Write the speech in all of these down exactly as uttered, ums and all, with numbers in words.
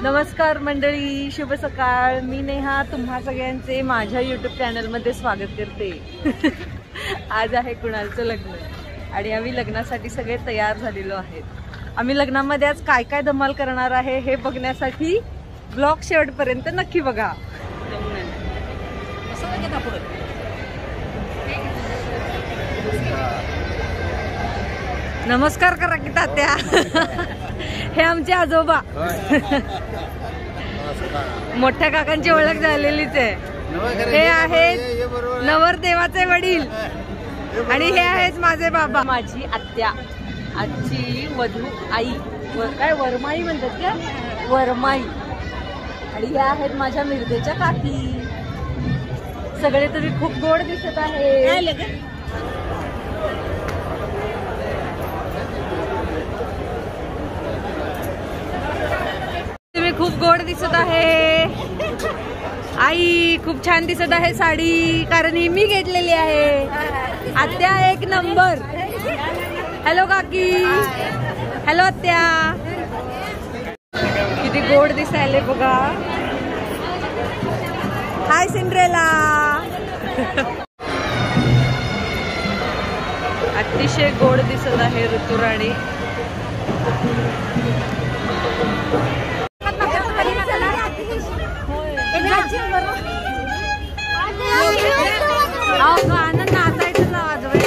नमस्कार मंडळी, शुभ सकाळ। मी नेहा तुम्हा सगळ्यांचे माझ्या यूट्यूब चॅनलमध्ये स्वागत करते। आज आहे कुणालचं लग्न आणि आम्ही लग्नासाठी सगळे तयार झालेलो आहोत। आम्ही लग्नामध्ये आज काय काय धमाल करणार आहे हे बघण्यासाठी ब्लॉग शेवटपर्यंत नक्की बघा। नमस्कार करा की तात्या। हे आमचे आजोबा। मोठ्या काकांची ओळख झालेलीच आहे। हे आहेत नवरदेवाचे वडील आणि हे आहेत माझे बाबा। माझी आत्या, आजची वधू आई, काय वरमाई म्हणतात का, वरमाई। आणि हे आहेत माझ्या मिरदेच्या काकी। सगळे तुम्ही खूप गोड दिसत आहे। खूप गोड दिसत आहे। आई खूप छान दिसत आहे साडी, कारण ही मी घेतलेली आहे। आत्या एक नंबर। हॅलो काकी। हॅलो आत्या। किती गोड दिसायले बघा। Hi Cinderella. अतिशय गोड दिसत आहे ऋतुराणी। आनंद नाचायचं ना वाजवायचं।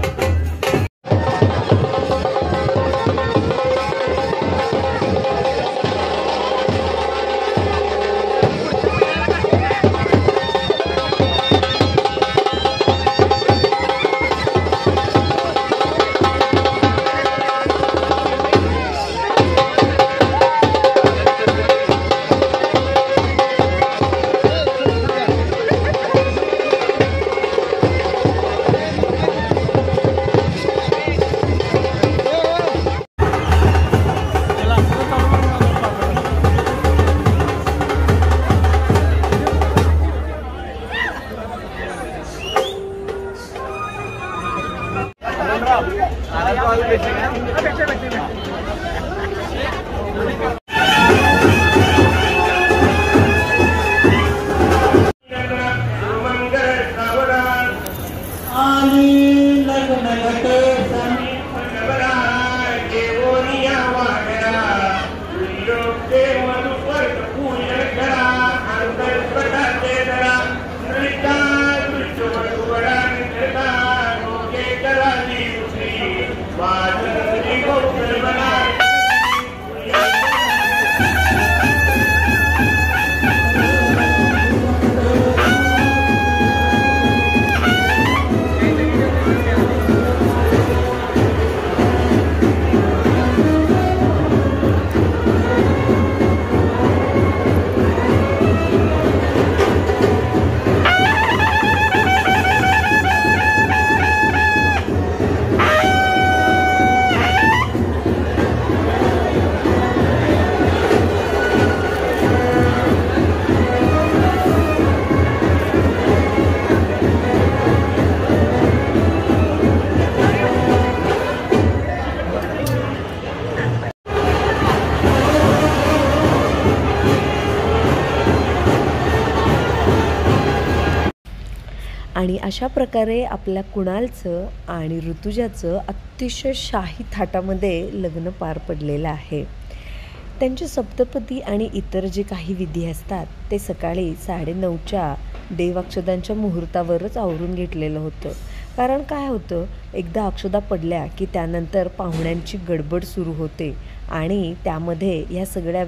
आणि अशा प्रकारे आपल्या कुणालचं आणि ऋतुजाचं अतिशय शाही थाटामध्ये लग्न पार पडलेलं आहे। त्यांचे सप्तपदी आणि इतर जे काही विधी असतात ते सकाळी साडेनऊच्या देवाक्षदांच्या मुहूर्तावरच आवरून घेतलेलं होतं। कारण काय होतं, एकदा अक्षदा पडल्या की त्यानंतर पाहुण्यांची गडबड सुरू होते आणि त्यामध्ये ह्या सगळ्या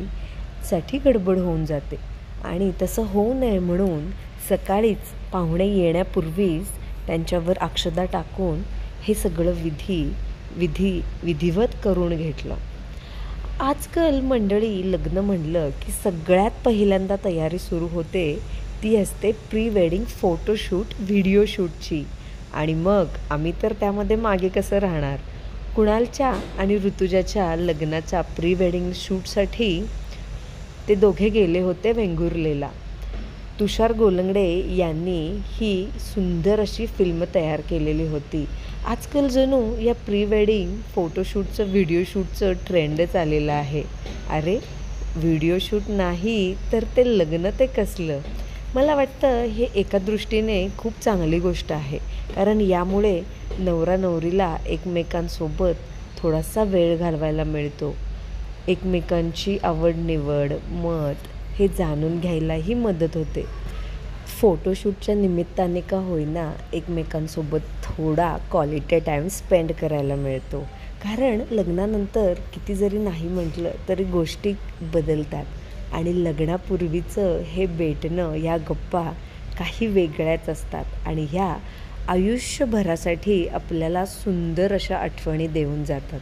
विधीसाठी गडबड होऊन जाते। आणि तसं होऊ नये म्हणून सकाळीच पाहुणे येण्यापूर्वीच त्यांच्यावर अक्षदा टाकून हे सगळं विधी विधी विधिवत करून घेतलं। आजकाल मंडळी लग्न म्हणलं की सगळ्यात पहिल्यांदा तयारी सुरू होते ती असते प्री वेडिंग फोटोशूट, व्हिडिओ शूटची। आणि मग आम्ही तर त्यामध्ये मागे कसं राहणार। कुणालच्या आणि ऋतुजाच्या लग्नाच्या प्री वेडिंग शूटसाठी ते दोघे गेले होते वेंगुर्लेला। तुषार गोलंगडे यांनी ही सुंदर अशी फिल्म तयार केलेली होती। आजकाल जणू या प्री वेडिंग फोटोशूटचं व्हिडिओ शूटचं ट्रेंडच आलेलं आहे। अरे व्हिडिओ शूट नाही तर ते लग्न ते कसलं. मला वाटतं हे एका दृष्टीने खूप चांगली गोष्ट आहे, कारण यामुळे नवरा नवरीला एकमेकांसोबत थोडासा वेळ घालवायला मिळतो. एकमेकांची आवड निवड, मत हे जाणून घ्यायलाही मदत होते. फोटोशूटच्या निमित्ताने का होईना एकमेकांसोबत थोडा क्वालिटी टाईम स्पेंड करायला मिळतो. कारण लग्नानंतर किती जरी नाही म्हटलं तरी गोष्टी बदलतात आणि लग्नापूर्वीचं हे भेटणं, ह्या गप्पा काही वेगळ्याच असतात आणि ह्या आयुष्यभरासाठी आपल्याला सुंदर अशा आठवणी देऊन जातात.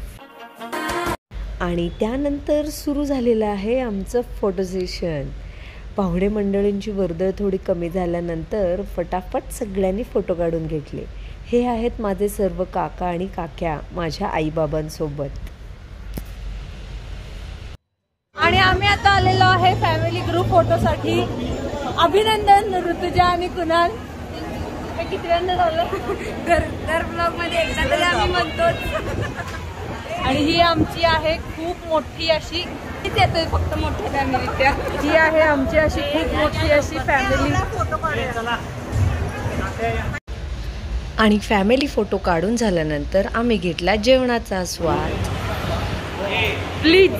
आणि त्यानंतर सुरू झालेलं आहे आमचं फोटो सेशन. पाहुणे मंडळींची वर्दळ थोडी कमी झाल्यानंतर फटाफट सगळ्यांनी फोटो काढून घेतले. हे आहेत माझे सर्व काका आणि काक्या माझ्या आईबाबांसोबत. आणि आम्ही आता आलेलो आहे फॅमिली ग्रुप फोटोसाठी. अभिनंदन ऋतुजा आणि कुणाल. हे कितव्यांदा झालं? दर दर ब्लॉग मध्ये एकदा तरी आम्ही म्हणतोच. आणि ही आमची आहे खूप मोठी अशी, येतोय फक्त मोठ्या फॅमिलीच्या. ही आहे आमची अशी खूप मोठी अशी फॅमिली. आणि फॅमिली फोटो काढून झाल्यानंतर आम्ही घेतला जेवणाचा आस्वाद. प्लीज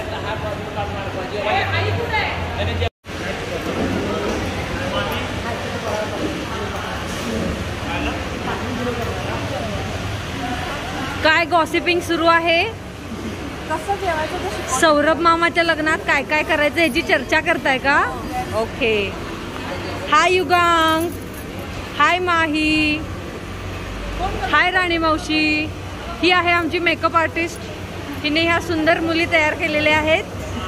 काय गॉसिपिंग सुरू आहे? कसं जेवायचं? सौरभ मामाच्या लग्नात काय काय करायचं याची चर्चा करताय का? ओके. हाय युगांग, हाय माही, हाय राणी मावशी. ही आहे आमची मेकअप आर्टिस्ट. हिने ह्या सुंदर मुली तयार केलेल्या आहेत.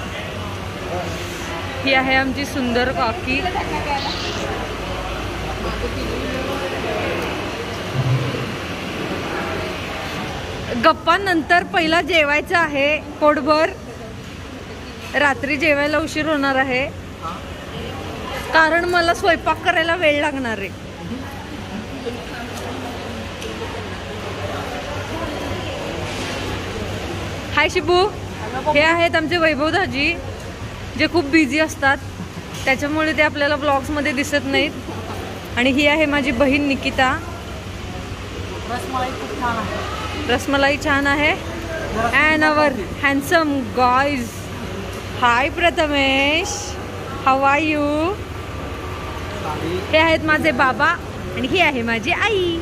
ही आहे आमची सुंदर काकी. गप्पांनंतर पहिला जेवायचं आहे पोटभर. रात्री जेवायला उशीर होणार आहे कारण मला स्वयंपाक करायला वेळ लागणार आहे. हाय शिबू. हे आहेत आमचे वैभव दाजी, जे खूप बिझी असतात त्याच्यामुळे ते आपल्याला ब्लॉग्समध्ये दिसत नाहीत. आणि ही आहे माझी बहीण निकिता. रसमलाई खूप छान आहे. रसमलाई छान आहे. And our handsome guys. Hi Prathamesh, how are you? हे आहेत माझे बाबा आणि ही आहे माझी आई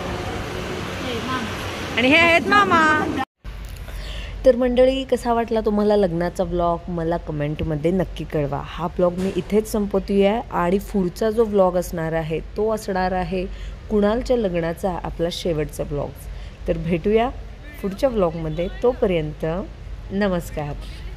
आणि हे आहेत मामा. तर मंडळी, कसा वाटला तुम्हाला लग्नाचा व्लॉग मला कमेंटमध्ये नक्की कळवा. हा व्लॉग मी इथेच संपवते आहे आणि पुढचा जो व्लॉग असणार आहे तो असणार आहे कुणालच्या लग्नाचा आपला शेवटचा व्लॉग. तर भेटूया पुढच्या व्लॉगमध्ये. तोपर्यंत नमस्कार.